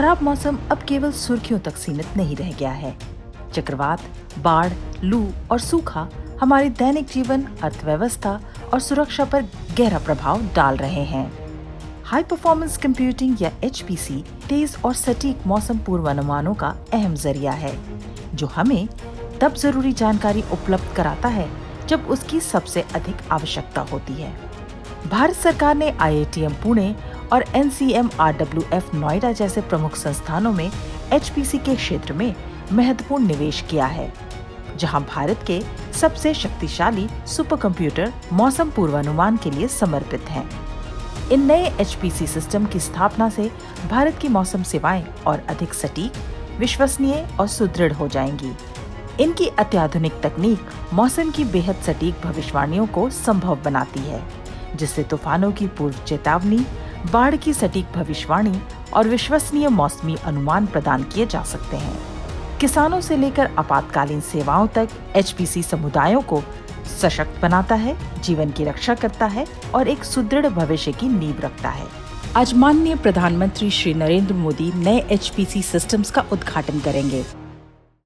खराब मौसम अब केवल सुर्खियों तक सीमित नहीं रह गया है। चक्रवात, बाढ़, लू और सूखा हमारे दैनिक जीवन, अर्थव्यवस्था और सुरक्षा पर गहरा प्रभाव डाल रहे हैं। हाई परफॉर्मेंस कंप्यूटिंग या HPC तेज और सटीक मौसम पूर्वानुमानों का अहम जरिया है, जो हमें तब जरूरी जानकारी उपलब्ध कराता है जब उसकी सबसे अधिक आवश्यकता होती है। भारत सरकार ने IITM पुणे और NCMRWF नोएडा जैसे प्रमुख संस्थानों में HPC के क्षेत्र में महत्वपूर्ण निवेश किया है, जहां भारत के सबसे शक्तिशाली सुपर कंप्यूटर मौसम पूर्वानुमान के लिए समर्पित हैं। इन नए HPC सिस्टम की स्थापना से भारत की मौसम सेवाएं और अधिक सटीक, विश्वसनीय और सुदृढ़ हो जाएंगी। इनकी अत्याधुनिक तकनीक मौसम की बेहद सटीक भविष्यवाणियों को संभव बनाती है, जिससे तूफानों की पूर्व चेतावनी, बाढ़ की सटीक भविष्यवाणी और विश्वसनीय मौसमी अनुमान प्रदान किए जा सकते हैं। किसानों से लेकर आपातकालीन सेवाओं तक HPC समुदायों को सशक्त बनाता है, जीवन की रक्षा करता है और एक सुदृढ़ भविष्य की नींव रखता है। आज माननीय प्रधानमंत्री श्री नरेंद्र मोदी नए HPC सिस्टम्स का उद्घाटन करेंगे।